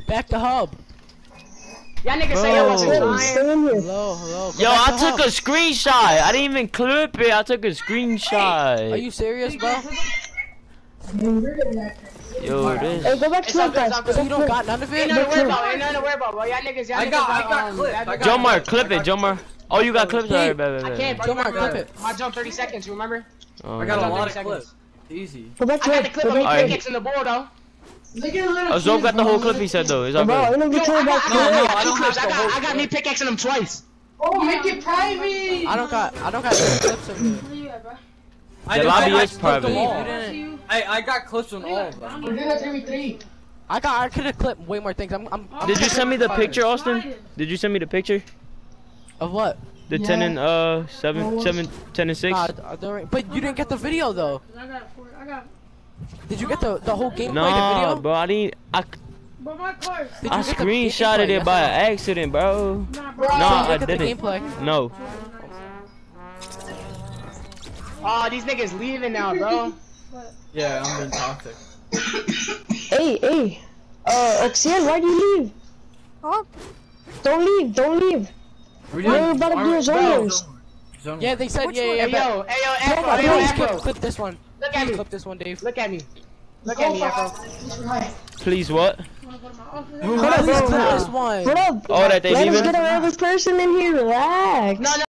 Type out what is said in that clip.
Back to hub. Y'all niggas say y'all wasn't trying. Hello. Yo, I took a screenshot. I didn't even clip it. I took a screenshot. Are you serious, bro? Yo, this. Hey, go back to the guys. So you don't got none of it? Ain't nothing to worry about, bro. Y'all niggas, I got clips. Jomar, clip it, Jomar. Oh, you got clips? Alright, I can't, bro. Jomar, clip it. My jump 30 seconds, you remember? Oh, I got a Jump lot 30 of clips. seconds. Easy. Go back I to got the clip of me Alright. pickaxe in the board, though. Zob got the whole clip he said though. It's all Bro, good. I don't get Yo, to about No, I I don't have the whole got me pickaxing them twice. Oh, make it private. I don't got any clips of it. The lobby is clipped private. them all. You didn't. I got clips on all of them. We're gonna 3v3. I could have clipped way more things. I'm Did you send me the picture, Austin? Did you send me the picture? Of what? The 10 and 10 and 6. Nah, but you didn't get the video though. Did you get the whole gameplay? Nah, the video? bro, I didn't. I Did you get the screenshotted gameplay? it by accident, bro. Did No, you I get the didn't. gameplay? No. Oh, these niggas leaving now, bro. Yeah, I'm being toxic. Hey. Oxian, why'd you leave? Huh? Don't leave. We're about to do zones. Yeah, they said Which yeah. Hey, yo, Afro, Hey, hey, yo, Afro. clip this one. Look at me. Clip this one, Dave. Look at me. Look at me, Afro. Please, what? Please clip this one. Hold up. Oh, that they Let us leaving? get another person in here. Relax. No,